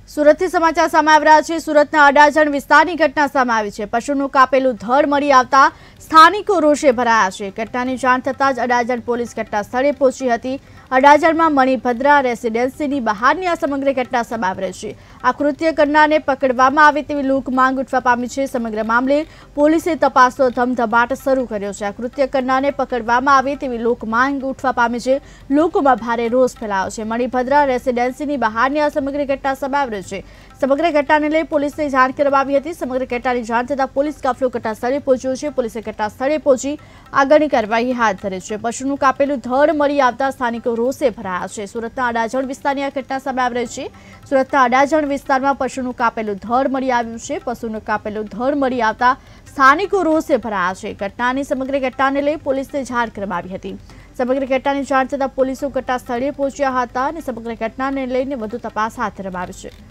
સુરતથી સમાચાર સામે આવી રહ્યા છે। સુરતના અડાજણ વિસ્તારની ઘટના સામે આવી છે। પશુનું કાપેલું ધડ મળી આવતા સ્થાનિકો રોષે ભરાયા છે। ઘટનાની જાણ થતાં જ અડાજણ પોલીસ ઘટના સ્થળે પહોંચી હતી। અડાજણમાં મણિભદ્રા રેસિડેન્સીની બહારની આ સમગ્ર ઘટના સામે આવી રહી છે। આ કૃત્ય કરનારને પકડવામાં આવે તેવી લોક માંગ ઉઠવા પામી છે। સમગ્ર મામલે પોલીસે તપાસનો ધમધમાટ શરૂ કર્યો છે। આ કૃત્ય કરનારને પકડવામાં આવે તેવી લોક માંગ ઉઠવા પામી છે। લોકોમાં ભારે રોષ ફેલાયો છે। મણિભદ્રા રેસિડેન્સીની બહારની આ સમગ્ર ઘટના સામે આવી રહી છે। સમગ્ર ઘટનાને લઈ પોલીસને જાણ કરવામાં આવી હતી। સમગ્ર ઘટનાની જાણ થતાં પોલીસ કાફલો ઘટના સ્થળે પહોંચ્યો છે। પોલીસે ઘટના સ્થળે પહોંચી આગળની કાર્યવાહી હાથ ધરી છે। પશુનું કાપેલું ધડ મળી આવતા સ્થાનિકો રોષે ભરાયા છે। સુરતના અડાજણ વિસ્તારની આ ઘટના સામે આવી રહી છે। સુરતના અડાજણ વિસ્તારમાં પશુનું કાપેલું ધડ મળી આવ્યું છે। પશુનું કાપેલું ધડ મળી આવતા સ્થાનિકો રોષે ભરાયા છે। ઘટનાની સમગ્ર ઘટનાને લઈ પોલીસને જાણ કરવામાં આવી હતી। સમગ્ર ઘટનાની જાણ થતાં પોલીસો ઘટના સ્થળે પહોંચ્યા હતા અને સમગ્ર ઘટનાને લઈને વધુ તપાસ હાથ ધરવામાં આવી છે।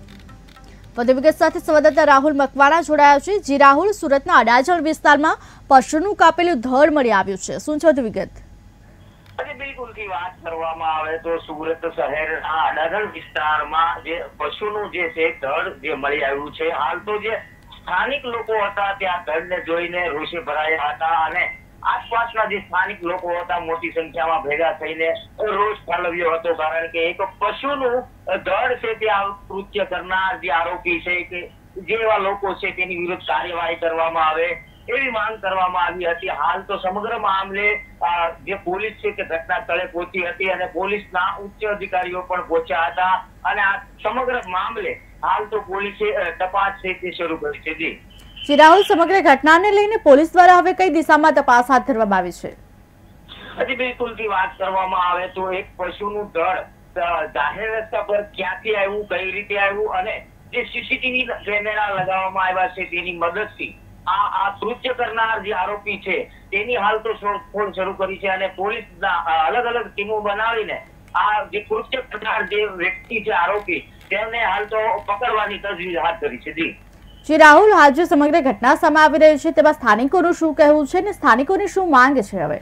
વધુ વિગત સાથે સંવાદદાતા રાહુલ મકવાણા જોડાયા છે। જી રાહુલ, સુરતના અડાજણ વિસ્તારમાં પશુનું કાપેલું ધડ મળી આવ્યું છે, શું છે વધુ વિગત? બિલકુલ થી વાત કરવામાં આવે તો સુરત શહેરના અડાજણ વિસ્તારમાં જે પશુનું જે છે ધડ જે મળી આવ્યું છે, હાલ તો જે સ્થાનિક લોકો હતા ત્યાં ધડને જોઈને રોષે ભરાયા હતા અને આસપાસના જે સ્થાનિક લોકો હતા મોટી સંખ્યામાં ભેગા થઈને રોષ ઠાલવ્યો હતો। કારણ કે એક પશુનું ધડ છે તે કૃત્ય કરનાર જે આરોપી છે કે જેવા લોકો છે તેની વિરુદ્ધ કાર્યવાહી કરવામાં આવે એવી માંગ કરવામાં આવી હતી। હાલ તો સમગ્ર મામલે જે પોલીસ છે તે ઘટના સ્થળે પહોંચી હતી અને પોલીસના ઉચ્ચ અધિકારીઓ પણ પહોંચ્યા હતા અને આ સમગ્ર મામલે હાલ તો પોલીસે તપાસ છે તે શરૂ કરી છે। જી રાહુલ, સમગ્ર ઘટનાને લઈને પોલીસ દ્વારા હવે કઈ દિશામાં તપાસ હાથ ધરવામાં આવી છે? હજી બિલકુલ થી વાત કરવામાં આવે તો એક પશુનું ધડ જાહેર રસ્તા પર ક્યાંથી આવ્યું, કઈ રીતે આવ્યું અને જે સીસીટીવી કેમેરા લગાવવામાં આવ્યા છે તેની મદદથી આ કૃત્ય કરનાર જે આરોપી છે તેની હાલ તો શોધખોળ શરૂ કરી છે અને પોલીસના અલગ અલગ ટીમો બનાવીને આ જે કૃત્ય કરનાર જે વ્યક્તિ છે આરોપી તેમને હાલ તો પકડવાની તજવીજ હાથ ધરી છે। જી રાહુલ, આજે સમગ્ર ઘટના સામે આવી રહી છે તેમાં સ્થાનિકોનું શું કહેવું છે અને સ્થાનિકોની શું માંગ છે હવે?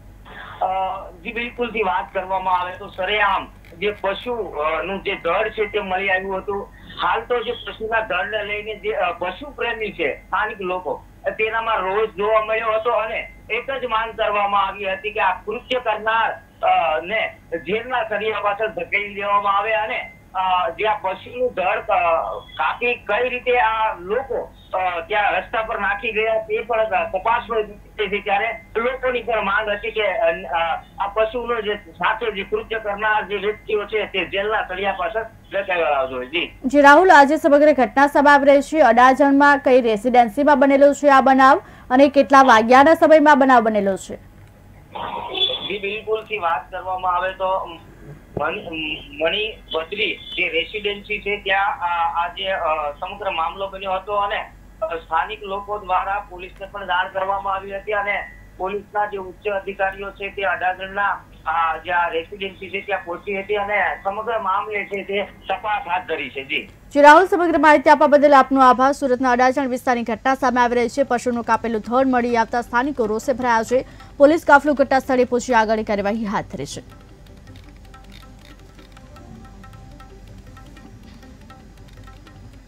જી બિલકુલ થી વાત કરવામાં આવે તો સરેઆમ જે પશુ નું જે ધડ છે તે મળી આવ્યું હતું। હાલ તો જે પશુના ધડને લઈને જે પશુ પ્રેમી છે સ્થાનિક લોકો તેનામાં રોષ જોવા મળ્યો હતો અને એક જ માંગ કરવામાં આવી હતી કે આ કૃત્ય કરનાર ને જેલના સળિયા પાછળ ધકેલી દેવામાં આવે અને જે આ પશુનું ધડ કાપી કઈ રીતે આ લોકો ત્યાં રસ્તા પર નાખી ગયા તે પણ તપાસનો વિષય છે। ત્યારે લોકોની પણ માંગ હતી કે આ પશુનો જે સાથે જે કૃત્ય કરનાર જે વ્યક્તિઓ છે તે જેલના સળિયા પાછળ ધકેલવા જોઈએ। જી રાહુલ, આજે સમગ્ર ઘટના સામે આવી રહી છે। અડાજણમાં કઈ રેસિડેન્સીમાં બનેલો છે આ બનાવ અને કેટલા વાગ્યાના સમયમાં બનાવ બનેલો છે? જી બિલકુલ થી વાત કરવામાં આવે તો મણિભદ્રી જે રેસિડેન્સી છે ત્યાં આ જે સમગ્ર મામલો બન્યો હતો અને સ્થાનિક લોકો દ્વારા પોલીસને પણ જાણ કરવામાં આવી હતી અને પોલીસના જે ઉચ્ચ અધિકારીઓ છે તે અડાજણના જે રેસિડેન્સી છે ત્યાં પહોંચી હતી અને સમગ્ર મામલે છે તે તપાસ હાથ ધરી છે। જી રાહુલ, સમગ્ર માહિતી આપવા બદલ આપનો આભાર। સુરતના અડાજણ વિસ્તારની ઘટના સામે આવી રહી છે। પશુનું કાપેલું ધડ મળી આવતા સ્થાનિકો રોષે ભરાયા છે। પોલીસ કાફલો ઘટના સ્થળે પહોંચી આગળની કાર્યવાહી હાથ ધરી છે।